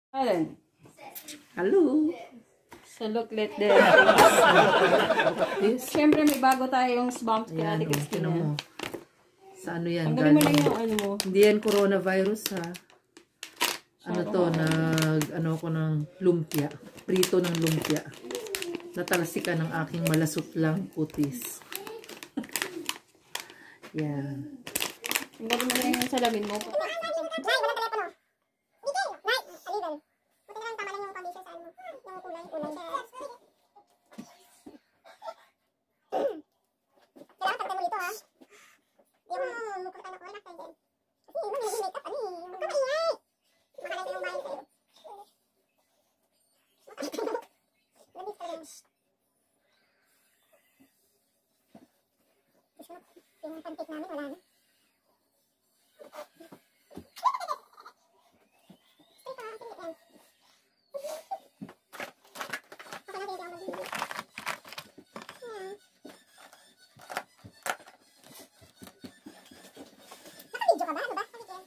Alin? Hello. Sa Looklet din. Siyempre may bago tayong bump kaya Ate Christina. Mo. Sa ano yan? Tanggalin mo lang yung ano mo. Hindi yan coronavirus ha. Ano to, ano ko ng lumpia. Prito ng lumpia. Natalsikan ng aking malasot lang putis. Yan. Tanggalin mo lang yung salamin mo. Yung pantik namin, wala na. Nakabidyo ka ba? Ano ba?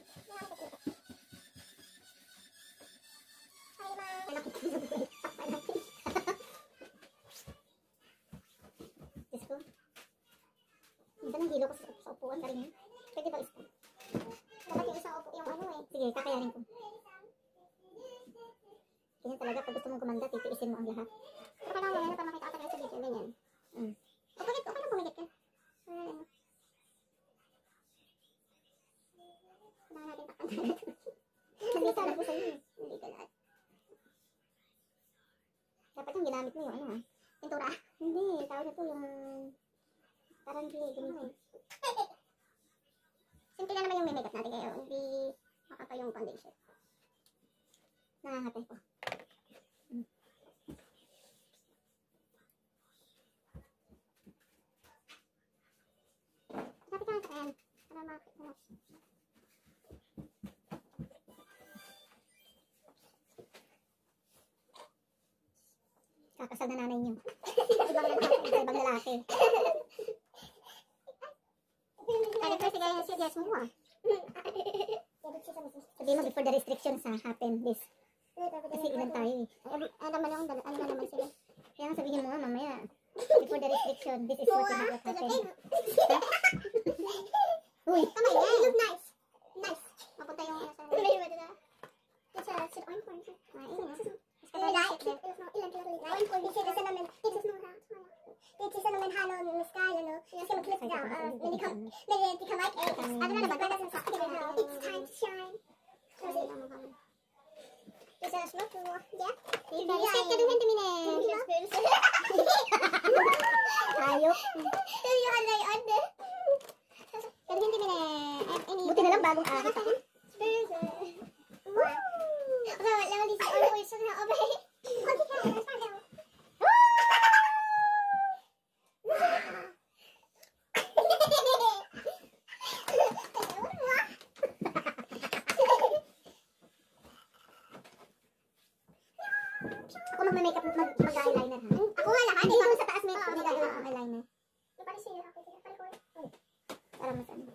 Diyos ko. Minsan ang hilo ko sa upuan ka rin. Pwede ba isa? Dapat yung isang upo, yung ano eh. Sige, kakayanin ko. Ganyan talaga, pag gusto mong kumanda, titiisin mo ang lahat. Pero kailangan mo na para makita ka talaga sa video. Ganyan. Okay lang pumigit ka. Kailangan natin takpan talaga. Nandito na po sa'yo. Hindi ka lahat. Dapat yung ginamit mo yung ano ha. Pintura. Hindi, tawag na to yung parang ganito. Simple na naman yung makeup natin kaya hindi makapa yung foundation. Nangangatay ko. Lapit ka sa ayan. Para makakita mo. Kakasal na nanay niyo. Ibang lalaki. Kaya kasi kaya suggest mo ah. Sabihin mo before the restrictions happen this. Kasi ilan tayo eh. Ano naman sila. Kaya nga sabihin mo nga mamaya. Before the restriction, this is what happen. Uy! Kamay yan! You look nice! Nice! Mapunta yung ano sa... It's a orange one. Ilan Dit naman halo ng sky, ano? Kasi mag-clip down. When they come like eggs. Ano na naman? It's time to shine. Is that a smoke or what? Yeah. Reset ka duhin tumine. Ayok. Yung ano yung ano. Kaduhin tumine. Buti na lang bagong ahit ako. Wow. Laman din sa oil so na obay. Okay ka. Let's find out. Ako mag-makeup, mag-eyeliner ha? Ako nga lahat, ikaw sa taas may gagawin ang eyeliner. Yung pala siya, para mas ano.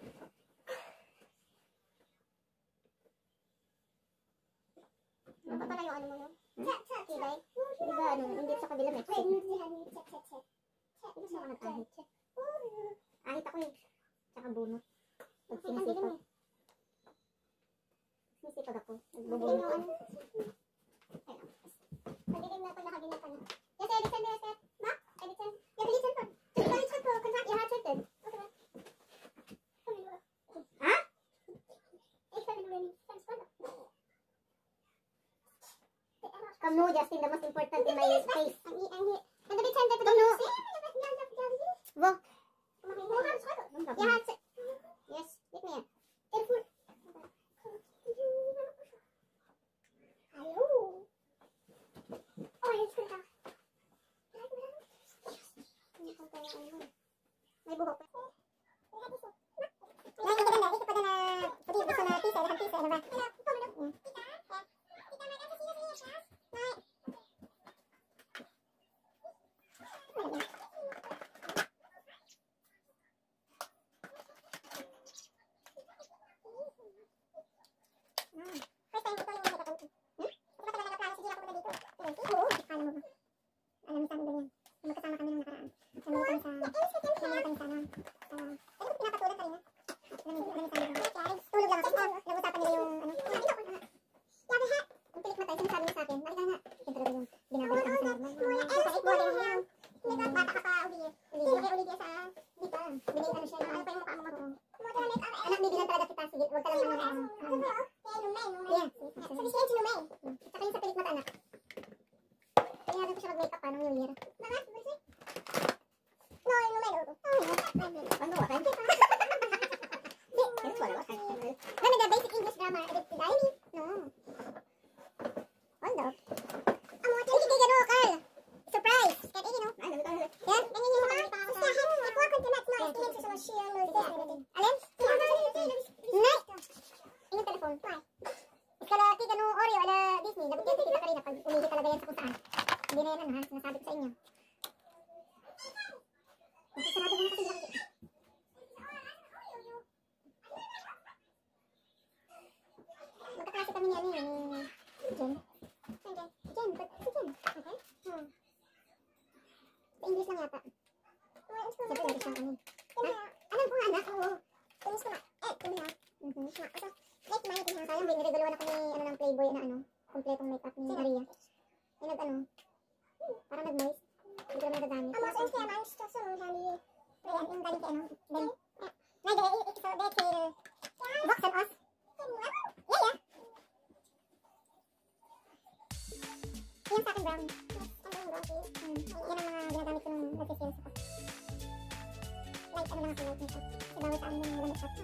Ano pa pala yung ano mo yun? Kilay? Di ba ano, hindi sa kabila may check. Hindi siya ka nag-ahit. Ahit ako eh. Tsaka bunot. Pag sinisipag. Sinisipag ako. Nagbubunot ko. Pagdilim na pag nakaginip ka na. Yes, edit send, yes, ma? Edit send. Yeah, edit send po. Edit send po. Contract, you have sent. Okay ba? Ha? Come no, Justin, the most important in my face. And the bit send that to the no. Wo? Yeah, yes, get me. Hello. Oh, it's good. May buhok. ng New Year. No, yung numero. Ano ba? Hindi. Ano the basic English grammar? Did I mean? No. Ano? Hindi kayo gano'n, Carl. Surprise! Kahit no? Yan, ganyan yung mga welcome to Matt's Noise. Tingin sa siya, alin? Night! Yung telephone. Iskala, tigano, Oreo, ala Disney. Labot yan kita kanina pag umihi talaga yan sa kung saan. Hindi na yan, ha? Sinasabi ko sa inyo. Sarado mo na kasi lang. Magkaklase kami niya ni Jen. Jen, but si Jen. Okay? Sa English lang yata. Siyempre, English lang kami. Alam ko nga, anak. Oo. Tumis ko na. Tumis na. Like, may sayang, may nireguluan ako ni, ng Playboy na, kompletong makeup ni Maria. Yung parang nag-moist. Hindi ko naman nagagamit. Ang mga kaya man, gusto so, dali. Yung galing kay, Ben. It's so bad till box and us. Yeah. Yan sa akin brown. Yan ang mga ginagamit ko nung nag-sales ako. Light, lang ako, light makeup. Kasi bawal sa amin yung lamit up.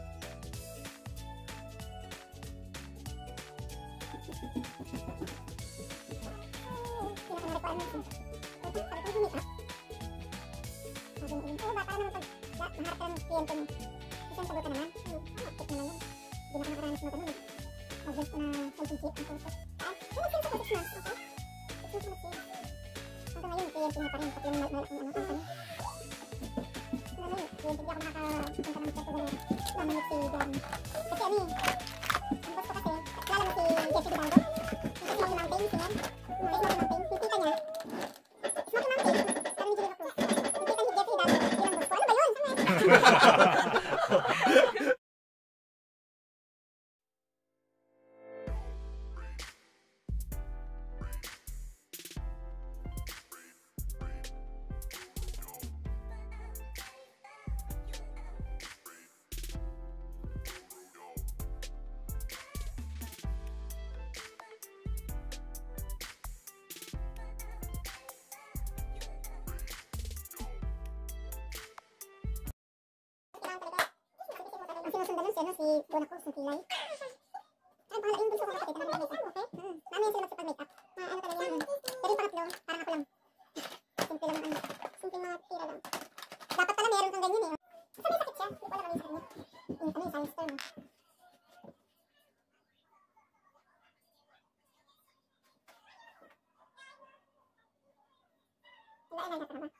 Oo, baka naman pag maharap ka ng kliyente mo. Kasi sagot ka naman. Check mo na yun. Hindi na ka nakaranas mo ganun. Mag-guess ko na health and check ang photo. Yung mag-sales ako 6 months, okay? 6 months mag-sales. Hanggang ngayon, kliyente niya pa rin. Pati yung malak ng company. Hanggang ngayon, kliyente niya ako nakakapunta ng check ko ganun. Lamanit si Gary. Kasi ang boss ko kasi, lala mo si Jeffy Bidalgo. Yung Smoky Mountain, si Nen. Yung Smoky Mountain, yung tita niya. Smoky Mountain, parang hindi ko. Sinusundan nun siya, si Bonacos, si Pilay. Ay, bahala yung bunso ko kapatid, ang mag-makeup, okay? Namin sila magsipag-makeup. Ano talaga yan. Pero yung pangatlo, parang ako lang. Simple lang ang simple mga tira lang. Dapat pala meron kang ganyan eh. Kasi may sakit siya, hindi ko alam ano yung sakit niya. Yung science term. Wala ka na ba?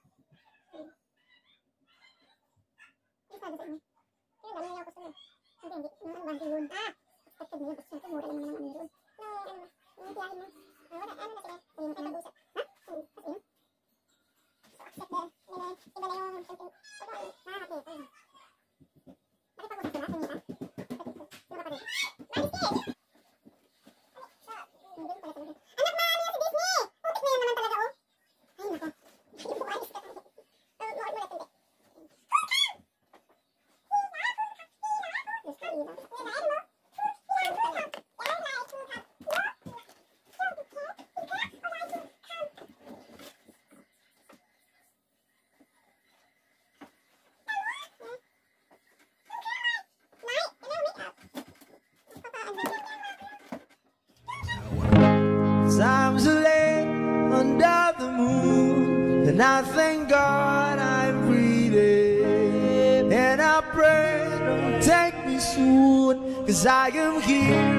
Yung sabi sa inyo. Yung dami niya ako sa hindi. Yung ano ba, yun. Expected mo yun. Kasi syempre, mura lang naman ang ano yun. Yung tiyahin mo. Wala, ano na sila. Yung pinag-usap. Ha? Kasi yun. So, accept there. Iba na yung something. Nakakapit. Nakipag-usap sila. Kanina. Sino ka pa rin? Marites! Hindi ko pala talaga. Anak, maaari yan si Disney! Putik na yan naman talaga, oh. Ay, nako. Hindi ko ayos ka. Maulit hindi. Times are late under the moon, and I thank God I'm breathing, and I pray don't take me soon, 'cause I am here